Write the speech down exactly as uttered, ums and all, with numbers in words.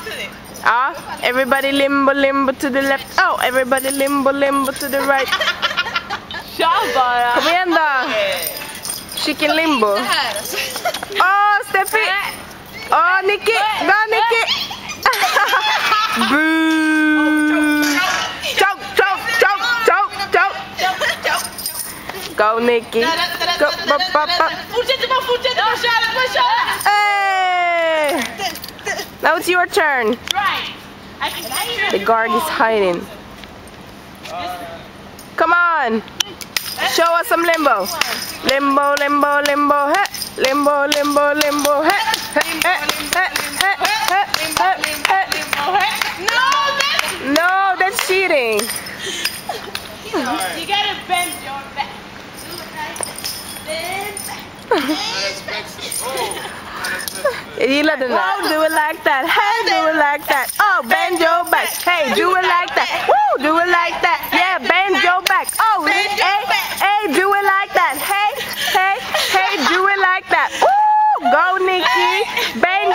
Ah, everybody limbo, limbo to the left. Oh, everybody limbo, limbo to the right. Kör bara. Kom igen då. Chicken limbo. Åh, Steffi. Åh, Nicky. Bra, Nicky. Boo. Choke, choke, choke, choke, choke. Go, Nicky. Go, bop, bop, bop. Fortsätt bara, fortsätt bara, kör, bara kör. Hey. Now it's your turn. Right. The guard is hiding. Come on. Show us some limbo. Limbo, limbo, limbo, hey. Limbo, limbo, limbo, hey. Hey, hey, hey, hey, hey, hey, hey. No, that's... No, that's cheating. You gotta bend your back. Bend back. Jag gillar den där. Oh, do it like that. Hey, do it like that. Oh, bend your back. Hey, do it like that. Woo, do it like that. Yeah, bend your back. Oh, hey, hey, do it like that. Hey, hey, hey, do it like that. Woo, go, Nicky. Bend